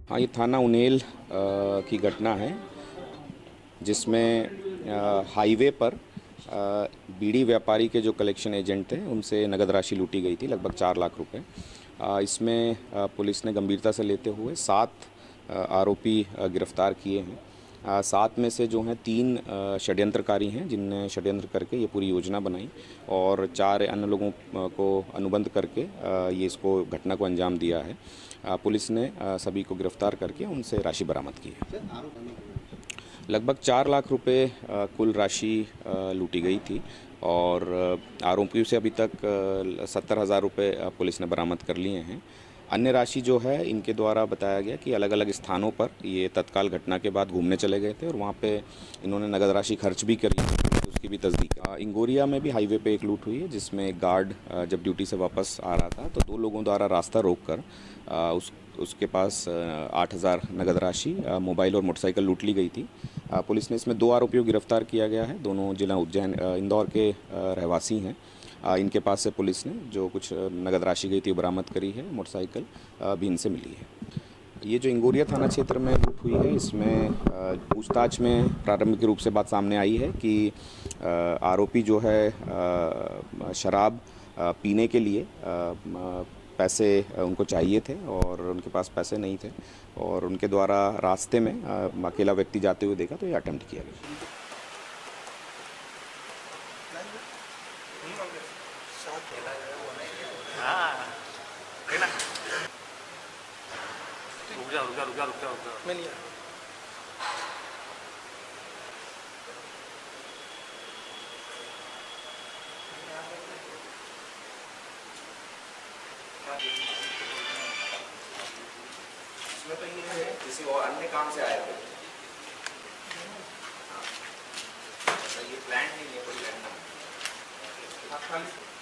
हाँ, ये थाना उनेल की घटना है जिसमें हाईवे पर बीड़ी व्यापारी के जो कलेक्शन एजेंट थे उनसे नगद राशि लूटी गई थी, लगभग 4 लाख रुपए। इसमें पुलिस ने गंभीरता से लेते हुए 7 आरोपी गिरफ्तार किए हैं। 7 में से जो हैं 3 षड्यंत्रकारी हैं जिनने षड्यंत्र करके ये पूरी योजना बनाई और 4 अन्य लोगों को अनुबंध करके ये इसको घटना को अंजाम दिया है। पुलिस ने सभी को गिरफ्तार करके उनसे राशि बरामद की है। लगभग 4 लाख रुपए कुल राशि लूटी गई थी और आरोपियों से अभी तक 70,000 रुपये पुलिस ने बरामद कर लिए हैं। अन्य राशि जो है इनके द्वारा बताया गया कि अलग अलग स्थानों पर ये तत्काल घटना के बाद घूमने चले गए थे और वहाँ पे इन्होंने नगद राशि खर्च भी करी, तो उसकी भी तस्दीक। इंगोरिया में भी हाईवे पे एक लूट हुई है जिसमें एक गार्ड जब ड्यूटी से वापस आ रहा था तो 2 लोगों द्वारा रास्ता रोककर उसके पास 8,000 नगद राशि, मोबाइल और मोटरसाइकिल लूट ली गई थी। पुलिस ने इसमें 2 आरोपियों को गिरफ्तार किया गया है। दोनों जिला उज्जैन इंदौर के रहवासी हैं। इनके पास से पुलिस ने जो कुछ नगद राशि गई थी वो बरामद करी है, मोटरसाइकिल भी इनसे मिली है। ये जो इंगोरिया थाना क्षेत्र में लूट हुई है इसमें पूछताछ में प्रारंभिक रूप से बात सामने आई है कि आरोपी जो है शराब पीने के लिए पैसे उनको चाहिए थे और उनके पास पैसे नहीं थे और उनके द्वारा रास्ते में अकेला व्यक्ति जाते हुए देखा तो ये अटेम्प्ट किया गया। मैं नहीं इसमें तो ये किसी और अन्य काम से आया थे। ये प्लान नहीं है, कोई